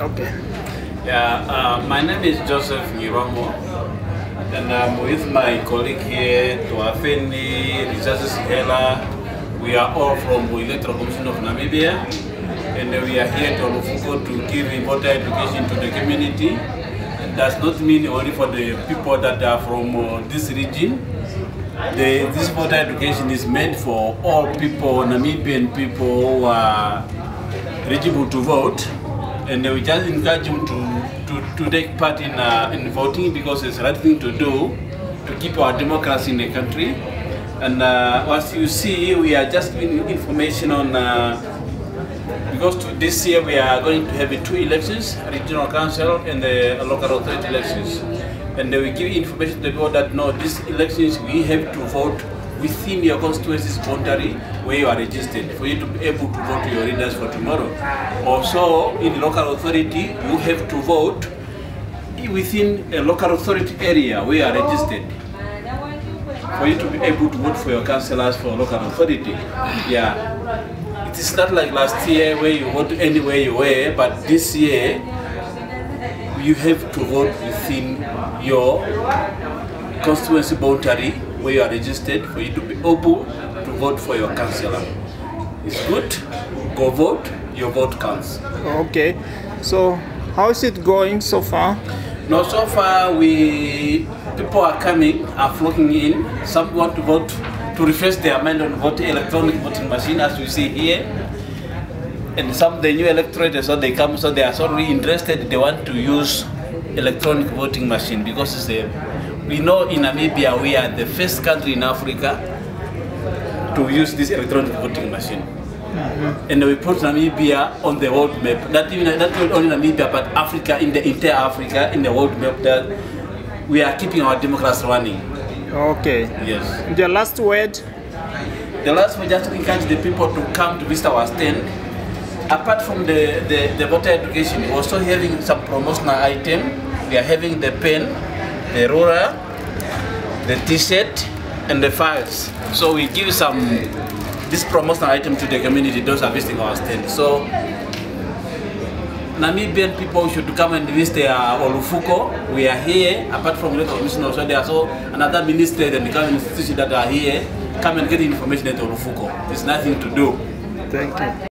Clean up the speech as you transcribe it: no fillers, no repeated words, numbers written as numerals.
Okay. Yeah, my name is Joseph Ngiromo, and I'm with my colleague here, Tuafeni Resources Hela. We are all from the Electoral Commission of Namibia, and we are here to Olufuko to give voter education to the community. It does not mean only for the people that are from this region. This voter education is meant for all people, Namibian people who are eligible to vote, and we just encourage them to take part in voting because it's the right thing to do to keep our democracy in the country. And as you see, we are just giving information on because this year we are going to have 2 elections, regional council and the local authority elections. And we give information to the people that no, these elections we have to vote within your constituency's boundary where you are registered for you to be able to vote your leaders for tomorrow. Also, in the local authority, you have to vote within a local authority area where you are registered for you to be able to vote for your councillors for local authority. Yeah, it is not like last year where you vote anywhere you were, but this year you have to vote within your constituency boundary where you are registered for you to be able to vote for your councillor. It's good, go vote, your vote counts. Okay, so how is it going so far? No, so far people are coming, are flocking in. Some want to vote to refresh their mind on electronic voting machine, as we see here. And some the new electorate, so they come, so they are so really interested. They want to use electronic voting machine because it's we know in Namibia we are the first country in Africa to use this electronic voting machine. And we put Namibia on the world map. Not only Namibia, but Africa, in the entire Africa, in the world map, that we are keeping our democracy running. Okay. Yes. The last word? The last word, just encourage the people to come to visit our stand. Apart from the voter education, we're also having some promotional item. We are having the pen, the ruler, the t-shirt, and the files. So we give this promotional item to the community, those are visiting our stand. So Namibian people should come and visit Olufuko. We are here, apart from the commission also, there are so another minister and the government institutions that are here. Come and get information at Olufuko. There's nothing to do. Thank you.